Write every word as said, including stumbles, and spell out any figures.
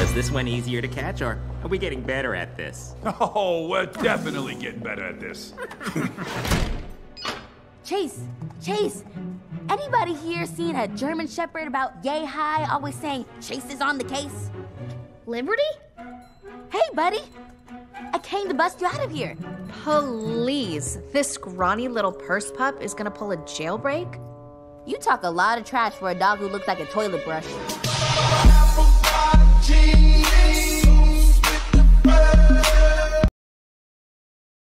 Was this one easier to catch, or are we getting better at this? Oh, we're definitely getting better at this. Chase, Chase, anybody here seen a German Shepherd about yay high, always saying Chase is on the case? Liberty? Hey, buddy. I came to bust you out of here. Please, this scrawny little purse pup is gonna pull a jailbreak? You talk a lot of trash for a dog who looks like a toilet brush.